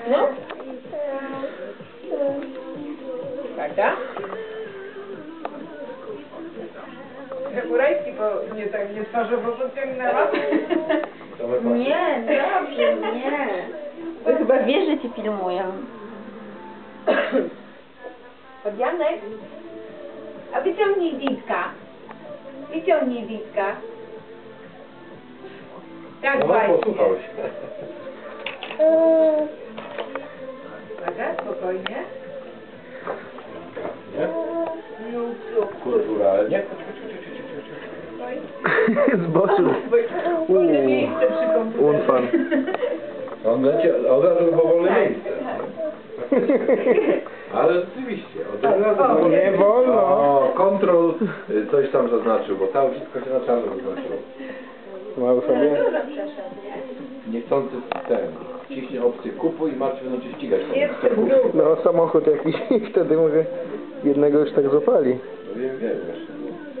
No. Prawda? Urajski, bo nie tworzą, bo pociągnęła. Nie, dobrze, nie. To chyba wie, że cię filmują. Podjanek? A wyciągnij Witka. Wyciągnij Witka. Tak, No, właśnie. posłuchał się. Uwaga, spokojnie. Nie? Lub. Kulturalnie. Zboczył. Wolne miejsce przy komputerze. Unfan. On będzie od razu było wolne miejsce. Ale rzeczywiście, od razu Nie wolno. O, kontrol coś tam zaznaczył, bo tam wszystko się na czarno zaznaczyło. Mały sobie. Niechcący ten. Ciśnie opcję kupuj i martwy będą cię ścigać. Jeszcze w dół. No samochód jakiś i wtedy mówię, jednego już tak złapali. No wiem, właśnie.